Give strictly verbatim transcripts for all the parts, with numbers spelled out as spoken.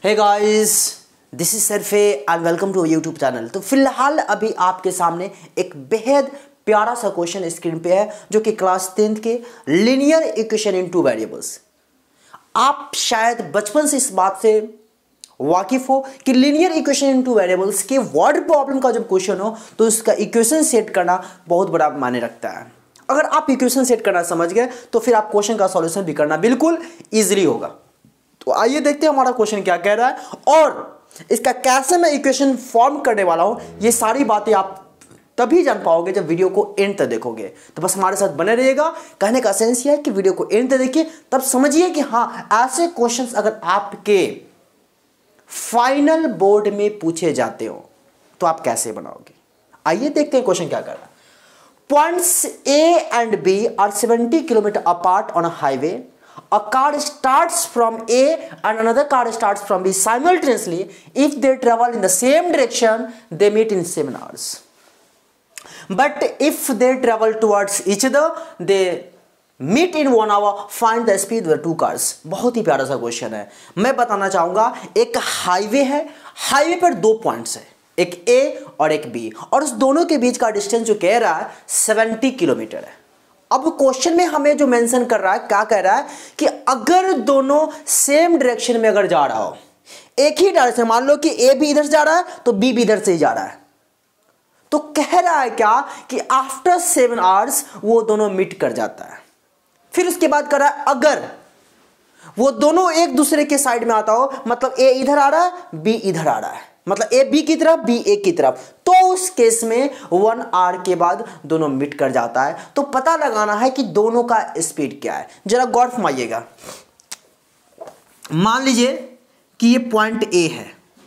Hey guys, this is सरफे and welcome to YouTube channel. तो फिलहाल अभी आपके सामने एक बेहद प्यारा सा क्वेश्चन स्क्रीन पे है जो कि क्लास टेंथ के linear equation in two variables. आप शायद बचपन से इस बात से वाकिफ हो कि linear equation in two variables के वर्ड प्रॉब्लम का जब क्वेश्चन हो तो उसका इक्वेशन सेट करना बहुत बड़ा मायने रखता है। अगर आप इक्वेशन सेट करना समझ गए तो फिर आप क्वेश्चन का सॉल्यूशन भी करना बिल्कुल इजीली होगा। तो आइए देखते हैं हमारा क्वेश्चन क्या कह रहा है और इसका कैसे मैं इक्वेशन फॉर्म करने वाला हूं। ये सारी बातें आप तभी जान पाओगे जब वीडियो को एंड तक देखोगे। तो बस हमारे साथ बने रहिएगा। कहने का सेंस यह है कि वीडियो को एंड तक देखिए, तब समझिए कि हाँ, ऐसे क्वेश्चंस अगर आपके फाइनल बोर्ड में पूछे जाते हो तो आप कैसे बनाओगे। आइए देखते हैं क्वेश्चन क्या कर रहा है। Points A and B are seventy kilometre apart on a highway. A car starts from A and another car starts from B simultaneously. If they travel in the same direction, they meet in seven hours. But if they travel towards each other, they meet in one hour. Find the speed of the two cars. बहुत ही प्यारा सा question है। मैं बताना चाहूंगा, एक highway है, highway पर दो पॉइंट्स है, एक A और एक B, और उस दोनों के बीच का डिस्टेंस जो कह रहा है सेवेंटी किलोमीटर है। अब क्वेश्चन में हमें जो मेंशन कर रहा है, क्या कह रहा है कि अगर दोनों सेम डायरेक्शन में अगर जा रहा हो, एक ही डायरेक्शन, मान लो कि ए भी इधर से जा रहा है तो बी भी इधर से ही जा रहा है, तो कह रहा है क्या कि आफ्टर सेवन आवर्स वो दोनों मीट कर जाता है। फिर उसके बाद कर रहा है अगर वो दोनों एक दूसरे के साइड में आता हो, मतलब ए इधर आ रहा है, बी इधर आ रहा है, मतलब ए बी की तरफ, बी ए की तरफ, तो उस केस में वन आवर के बाद दोनों मीट कर जाता है। तो पता लगाना है कि दोनों का स्पीड क्या है। जरा गौर फरमाइएगा। मान लीजिए कि ये पॉइंट ए है,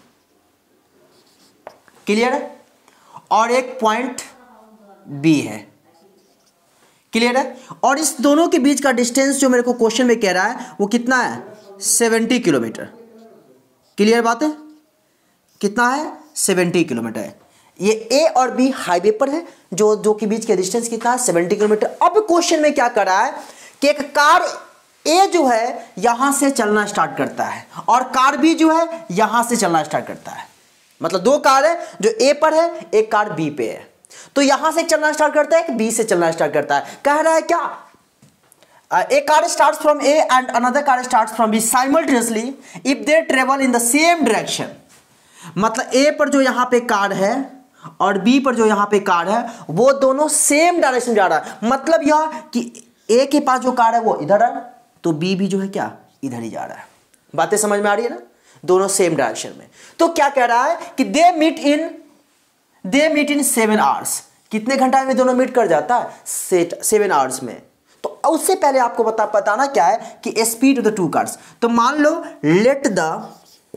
क्लियर है, और एक पॉइंट बी है, क्लियर है, और इस दोनों के बीच का डिस्टेंस जो मेरे को क्वेश्चन में कह रहा है वो कितना है, सेवेंटी किलोमीटर। क्लियर बात है, कितना है, सेवेंटी किलोमीटर है। ये ए और बी हाईवे पर है, जो जो के बीच के डिस्टेंस कितना है, सेवेंटी किलोमीटर। अब क्वेश्चन में क्या कर रहा है कि एक कार ए जो है यहां से चलना स्टार्ट करता है और कार बी जो है यहां से चलना स्टार्ट करता है। मतलब दो कार है, जो ए पर है, एक कार बी पे है। तो यहां से चलना स्टार्ट करता है, एक बी से चलना स्टार्ट करता है। कह रहा है क्या, A car starts from A and another car starts from B simultaneously if they travel in the same direction. मतलब ए पर जो यहां पे कार है और बी पर जो यहां पे कार है वो दोनों सेम डायरेक्शन में जा रहा है। मतलब यह कि ए के पास जो कार है वो इधर है, तो बी भी जो है क्या, इधर ही जा रहा है। बातें समझ में आ रही है ना, दोनों सेम डायरेक्शन में। तो क्या कह रहा है कि they meet in they meet in seven hours. कितने घंटा में दोनों मीट कर जाता है, सेवन आवर्स में। तो उससे पहले आपको बता बताना क्या है कि speed of the two cars. तो मान लो let the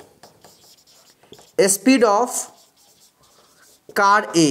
speed of car A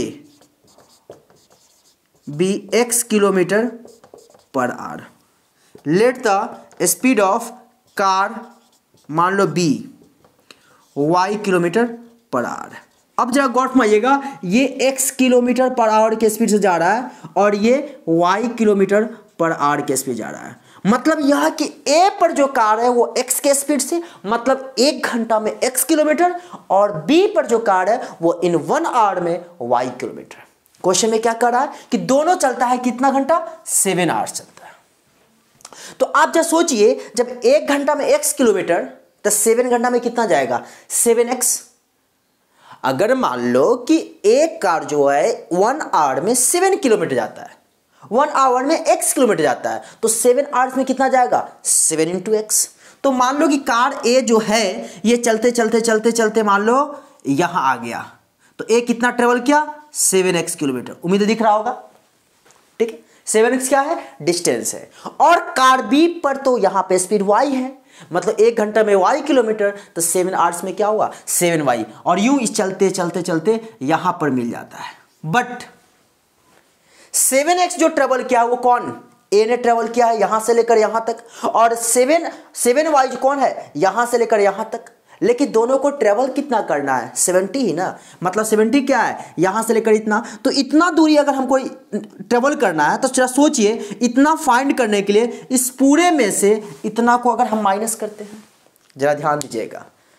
be X kilometre per hour, let the speed of car मान लो B Y kilometre per hour. अब जरा गौर फरमाइएगा, ये एक्स किलोमीटर पर आवर के स्पीड से जा रहा है और ये वाई किलोमीटर पर आवर के स्पीड जा रहा है। मतलब यह कि ए पर जो कार है वो x के स्पीड से, मतलब एक घंटा में x किलोमीटर, और b पर जो कार है वो इन वन आवर में y किलोमीटर। क्वेश्चन में क्या कर रहा है कि दोनों चलता है कितना घंटा, सेवन आवर्स चलता है। तो आप जब सोचिए, जब एक घंटा में x किलोमीटर तो सेवन घंटा में कितना जाएगा, सेवन एक्स। अगर मान लो कि एक कार जो है वन आवर में सेवन किलोमीटर जाता है, वन आवर में एक्स किलोमीटर जाता है, तो सेवन आवर्स में कितना जाएगा, सेवन इंटू एक्स। तो मान लो कि कार ए जो है ये चलते चलते चलते चलते मान लो यहां आ गया, तो ए कितना ट्रेवल किया, सेवन एक्स किलोमीटर। उम्मीद दिख रहा होगा, ठीक है। सेवन एक्स क्या है, डिस्टेंस है। और कार बी पर तो यहां पे स्पीड वाई है, मतलब एक घंटा में वाई किलोमीटर, तो सेवन आवर्स में क्या हुआ, सेवन वाई, और यूं इस चलते चलते चलते यहां पर मिल जाता है। बट सेवन एक्स जो ट्रेवल किया वो कौन, ए ने ट्रेवल किया है यहां से लेकर यहां तक, और सेवन सेवन वाई जो कौन है, यहां से लेकर यहां तक। लेकिन दोनों को ट्रेवल कितना करना है, सेवेंटी ही ना, मतलब सेवेंटी क्या है, यहां से लेकर इतना। तो इतना दूरी अगर हमको ट्रेवल करना है तो जरा सोचिए, इतना फाइंड करने के लिए इस पूरे में से इतना को अगर हम माइनस करते हैं, जरा ध्यान दीजिएगा।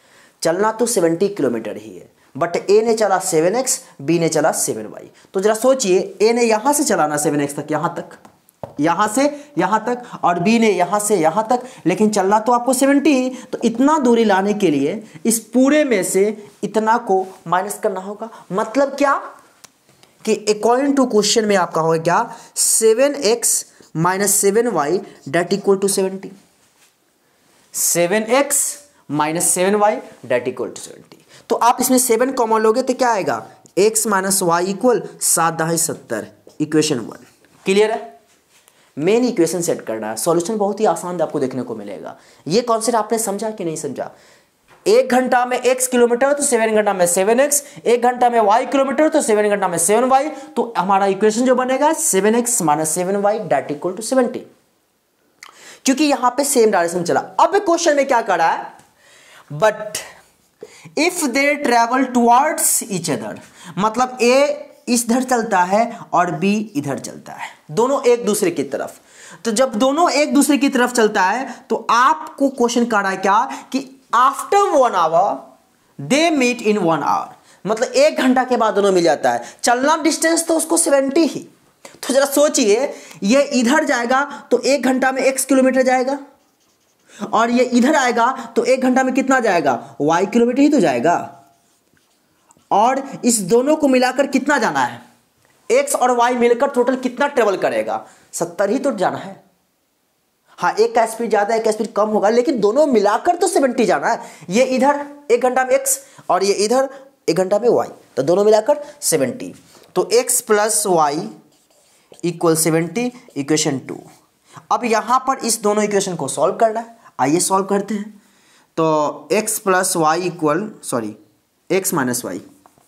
चलना तो सत्तर किलोमीटर ही है, बट ए ने चला सेवन एक्स, बी ने चला सेवन वाई। तो जरा सोचिए, ए ने यहां से चलाना सेवन एक्स तक, यहां तक, यहां से यहां तक, और बी ने यहां से यहां तक, लेकिन चलना तो आपको सत्तर। तो इतना दूरी लाने के लिए इस पूरे में से इतना को माइनस करना होगा। मतलब क्या कि अकॉर्डिंग टू क्वेश्चन में आपका होगा क्या, seven X minus seven Y that equal to seventy. Seven X minus seven Y that equal to seventy. तो आप इसमें सेवन कॉमन लोगे तो क्या आएगा, एक्स माइनस वाई इक्वल सात दहाई सत्तर, इक्वेशन वन। क्लियर है? मेन इक्वेशन सेट करना है। सॉल्यूशन बहुत ही आसान आपको देखने को मिलेगा। ये कॉन्सेप्ट आपने समझा कि नहीं समझा? एक घंटा में एक्स किलोमीटर तो सेवन घंटा में सेवन एक्स, एक घंटा में वाई किलोमीटर तो सेवन घंटा में सेवन वाई। तो हमारा इक्वेशन जो बनेगा seven X minus seven Y that equal to seventy, क्योंकि यहां पे सेम डायरेक्शन चला। अब क्वेश्चन में क्या करा है, but if they travel towards each other, मतलब ए इधर चलता है और बी इधर चलता है, दोनों एक दूसरे की तरफ। तो जब दोनों एक दूसरे की तरफ चलता है तो आपको क्वेश्चन कर रहा है क्या कि after one hour they meet in one hour, मतलब एक घंटा के बाद दोनों मिल जाता है। चलना डिस्टेंस तो उसको सेवेंटी ही। तो जरा सोचिए, ये इधर जाएगा तो एक घंटा में एक्स किलोमीटर जाएगा, और ये इधर आएगा तो एक घंटा में कितना जाएगा, वाई किलोमीटर ही तो जाएगा। और इस दोनों को मिलाकर कितना जाना है, एक्स और वाई मिलकर टोटल कितना ट्रेवल करेगा, सत्तर ही तो जाना है। हाँ, एक का स्पीड ज्यादा है, एक का स्पीड कम होगा, लेकिन दोनों मिलाकर तो सेवेंटी जाना है। ये इधर एक घंटा में एक्स और ये इधर एक घंटा में वाई, तो दोनों मिलाकर सेवेंटी। तो x plus y equal seventy, equation two. अब यहां पर इस दोनों इक्वेशन को सॉल्व करना है। आइए सॉल्व करते हैं। तो x plus y equal sorry x minus y,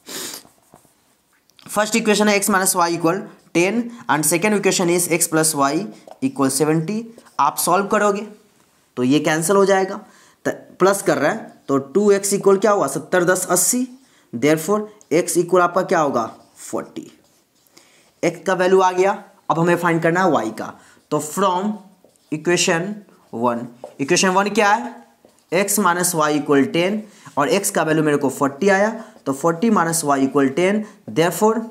first equation है x minus y equal ten and second equation is x plus y equal seventy. आप सॉल्व करोगे तो ये कैंसिल हो जाएगा, प्लस कर रहे हैं तो टू एक्स इक्वल क्या हुआ, सत्तर दस अस्सी, देयरफॉर एक्स इक्वल आपका क्या होगा, फोर्टी। एक्स का वैल्यू आ गया। अब हमें फाइंड करना है वाई का। तो from equation one, equation one क्या है, x minus y equal ten, और x का वैल्यू मेरे को फोर्टी आया, तो forty minus y equal ten, therefore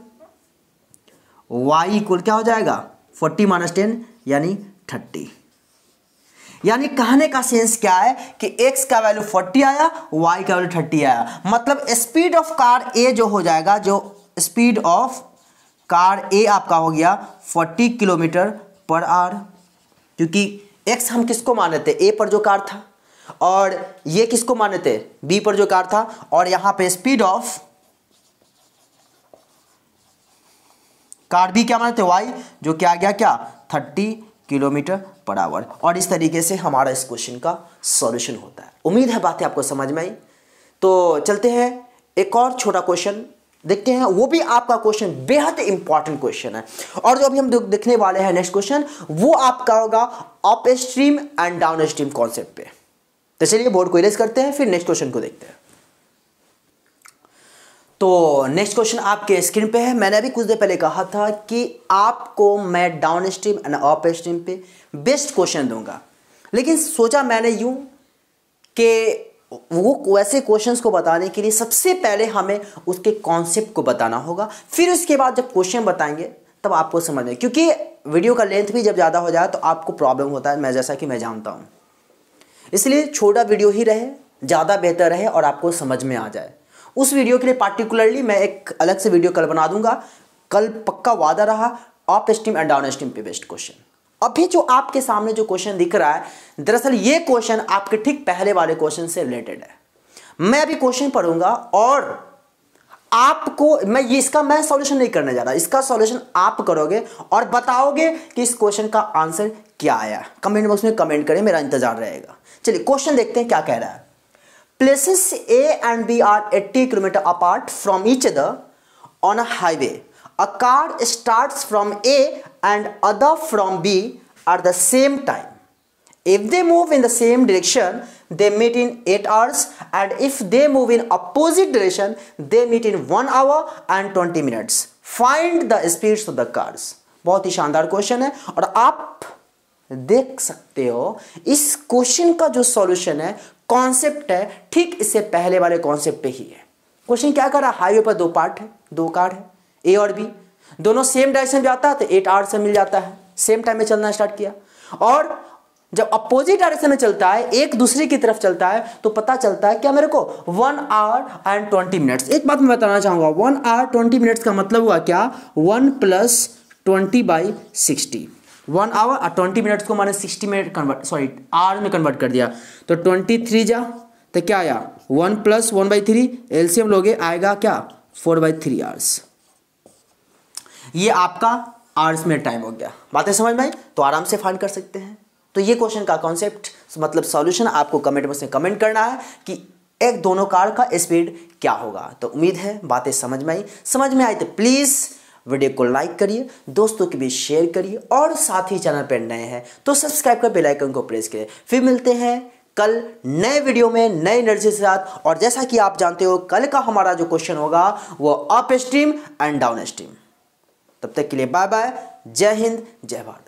y equal क्या हो जाएगा, फोर्टी माइनस टेन यानी थर्टी। यानी कहने का सेंस क्या है कि x का वैल्यू फोर्टी आया, y का वैल्यू थर्टी आया। मतलब स्पीड ऑफ कार a जो हो जाएगा, जो स्पीड ऑफ कार a आपका हो गया फोर्टी किलोमीटर पर आवर, क्योंकि x हम किसको माने थे, a पर जो कार था, और ये किसको माने थे, बी पर जो कार था, और यहां पे स्पीड ऑफ कार बी क्या माने थे, वाई, जो क्या आ गया क्या, थर्टी किलोमीटर पर आवर। और इस तरीके से हमारा इस क्वेश्चन का सॉल्यूशन होता है। उम्मीद है बातें आपको समझ में आई। तो चलते हैं एक और छोटा क्वेश्चन देखते हैं, वो भी आपका क्वेश्चन बेहद इंपॉर्टेंट क्वेश्चन है। और जो अभी हम देखने वाले हैं नेक्स्ट क्वेश्चन, वो आपका होगा upstream and downstream concept पे। तो चलिए बोर्ड को इरेज करते हैं, फिर नेक्स्ट क्वेश्चन को देखते हैं। तो नेक्स्ट क्वेश्चन आपके स्क्रीन पे है। मैंने अभी कुछ देर पहले कहा था कि आपको मैं downstream and upstream पे बेस्ट क्वेश्चन दूंगा, लेकिन सोचा मैंने यूं कि वो वैसे क्वेश्चंस को बताने के लिए सबसे पहले हमें उसके कॉन्सेप्ट को बताना होगा, फिर उसके बाद जब क्वेश्चन बताएंगे तब आपको समझ में, क्योंकि वीडियो का लेंथ भी जब ज़्यादा हो जाए तो आपको प्रॉब्लम होता है, मैं जैसा कि मैं जानता हूँ। इसलिए छोटा वीडियो ही रहे, ज़्यादा बेहतर रहे और आपको समझ में आ जाए। उस वीडियो के लिए पार्टिकुलरली मैं एक अलग से वीडियो कल बना दूंगा। कल पक्का वादा रहा upstream and downstream पे बेस्ट क्वेश्चन। अभी जो आपके सामने जो क्वेश्चन दिख रहा है, दरअसल ये क्वेश्चन आपके ठीक पहले वाले क्वेश्चन से रिलेटेड है। मैं अभी क्वेश्चन पढ़ूंगा और आपको मैं ये इसका मैं सॉल्यूशन नहीं करने जा रहा, इसका सॉल्यूशन आप करोगे और बताओगे कि इस क्वेश्चन का आंसर क्या आया। कमेंट बॉक्स में कमेंट करें, मेरा इंतजार रहेगा। चलिए क्वेश्चन देखते हैं क्या कह रहा है। Places A and B are eighty kilometre apart from each other on a highway. A car starts from A and other from B at the same time. If they move in the same direction, they meet in eight hours, and if they move in opposite direction, they meet in one hour and twenty minutes. Find the speeds of the cars. बहुत ही शानदार question है और आप देख सकते हो इस question का जो सॉल्यूशन है कॉन्सेप्ट है ठीक इससे पहले वाले कॉन्सेप्ट पे ही है। क्वेश्चन क्या कर रहा है, हाईवे पर दो पार्ट है, दो कार है ए और बी, दोनों सेम डायरेक्शन में आता है तो एट आवर से मिल जाता है, सेम टाइम में चलना स्टार्ट किया। और जब अपोजिट डायरेक्शन में चलता है, एक दूसरे की तरफ चलता है, तो पता चलता है क्या मेरे को one hour and twenty minutes. एक बात मैं बताना चाहूंगा, वन आवर ट्वेंटी मिनट्स का मतलब हुआ क्या, one plus twenty by sixty. One hour और ट्वेंटी मिनट्स को मैंने sixty minute convert sorry hour में कन्वर्ट कर दिया, तो ट्वेंटी थ्री जा तो क्या आया one plus one by three, LCM लोगे आएगा क्या फोर बाई थ्री आवर्स। ये आपका आवर्स में टाइम हो गया। बातें समझ में आई तो आराम से फाइंड कर सकते हैं। तो ये क्वेश्चन का कॉन्सेप्ट मतलब सॉल्यूशन आपको कमेंट बॉक्स में कमेंट करना है कि एक दोनों कार का स्पीड क्या होगा। तो उम्मीद है बातें समझ में आई। समझ में आई तो प्लीज़ वीडियो को लाइक करिए, दोस्तों के बीच शेयर करिए, और साथ ही चैनल पर नए हैं तो सब्सक्राइब कर बेल आइकन को प्रेस करिए। फिर मिलते हैं कल नए वीडियो में नए एनर्जी के साथ। और जैसा कि आप जानते हो कल का हमारा जो क्वेश्चन होगा वो upstream and downstream. तब तक के लिए बाय बाय, जय हिंद, जय भारत।